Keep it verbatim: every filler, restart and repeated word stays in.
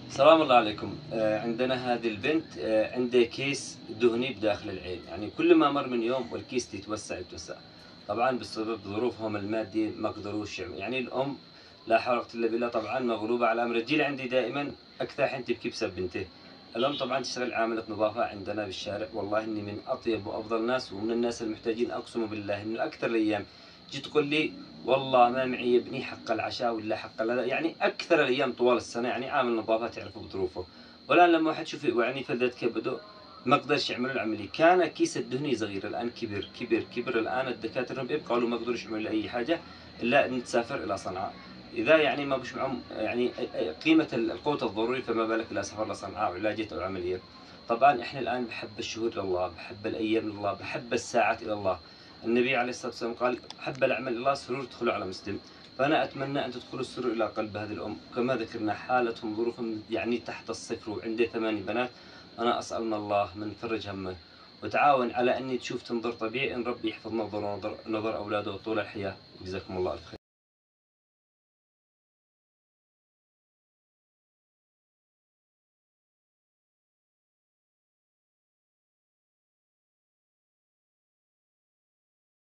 سلام الله عليكم. آه، عندنا هذه البنت، آه، عندها كيس دهني بداخل العين، يعني كل ما مر من يوم والكيس تتوسع يتوسع. طبعا بسبب ظروفهم المادية ما قدروش يعمل- يعني الأم لا حول ولا قوة إلا بالله طبعا مغلوبة على أمر. الجيل عندي دائما أكثر حين تبكي بسبب بنته. الأم طبعا تشتغل عاملة نظافة عندنا بالشارع، والله إني من أطيب وأفضل الناس ومن الناس المحتاجين، أقسم بالله إنه أكثر الأيام جيت تقول لي والله ما معي يا ابني حق العشاء ولا حق لا، يعني اكثر الايام طوال السنه يعني عامل نظافه تعرفوا بظروفه. والان لما واحد شوف يعني فلذات كبده ما قدرش يعملوا العمليه. كان كيس الدهني صغير الان كبر كبر كبر. الان الدكاتره قالوا ما قدروش يعملوا له اي حاجه الا ان تسافر الى صنعاء. اذا يعني ما بش معهم يعني قيمه القوت الضروري، فما بالك الى سفر لصنعاء وعلاجات او عمليه. طبعا احنا الان بحب الشهور لله، بحب الايام لله، بحب الساعات الى الله. النبي عليه الصلاة والسلام قال حب الأعمال الله سرور تدخلوا على مسلم. فأنا أتمنى أن تدخلوا السرور إلى قلب هذه الأم. كما ذكرنا حالتهم ظروفهم يعني تحت الصفر وعندي ثماني بنات. أنا أسأل من الله من فرج همه وتعاون على أني تشوف تنظر طبيعي، إن ربي يحفظ نظر نظر, نظر أولاده طول الحياة. جزاكم الله الخير.